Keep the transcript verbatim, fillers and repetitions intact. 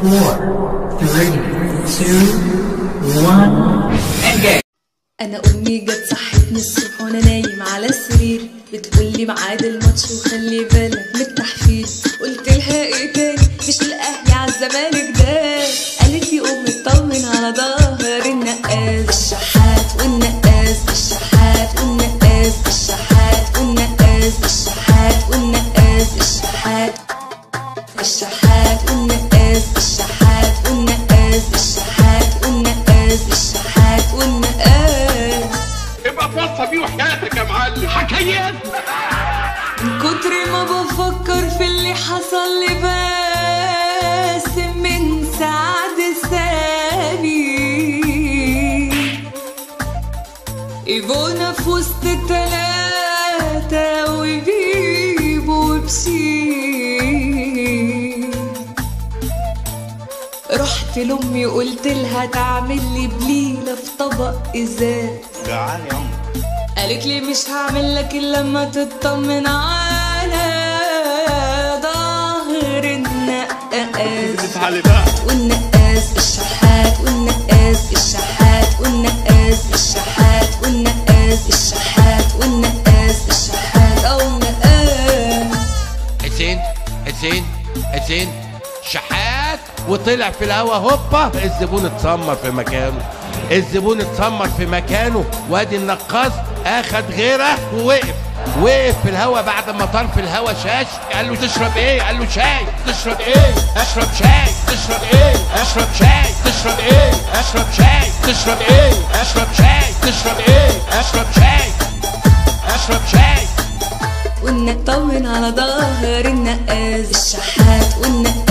four, three, two, one, engage. انا امي جت صحتني الصبح وانا نايم على السرير، بتقولي ميعاد الماتش وخلي بالك من التحفيل. قلت لها ايه تاني؟ مش الاهلي على الزمالك ده. قالت لي قوم اطمن على ظهر النقاز. الشحات والنقاز، الشحات والنقاز، الشحات والنقاز، الشحات والنقاز، الشحات الشحات والنقاز، الشحات والنقاز، الشحات والنقاز، الشحات والنقاز. ابقى توصى بيه وحياتك يا معلم. حكايات من كتر ما بفكر في اللي حصل لي باسم من سعد الثاني. ايفونا في وسط التلاتة وبيبو وبشير. رحت لامي قلت لها تعمل لي بليله في طبق ازاز. جعان يا امي. قالت لي مش هعمل لك الا لما تطمن على ظهر النقاز. والنقاز الشحات والنقاز، الشحات والنقاز، الشحات والنقاز، الشحات والنقاز، الشحات او النقاز. حسين حسين حسين شحات وطلع في الهوا هوبا. الزبون اتسمر في مكانه، الزبون اتسمر في مكانه، وادي النقاص اخد غيره ووقف وقف في الهوا. بعد ما طار في الهوا شاش قال له تشرب ايه؟ قال له شاي. تشرب ايه؟ اشرب شاي. تشرب ايه؟ اشرب شاي. تشرب ايه؟ اشرب شاي. تشرب ايه؟ اشرب شاي. تشرب ايه؟ اشرب شاي. اشرب شاي. ونطمن على ظهر النقاز. الشحات والنقاز.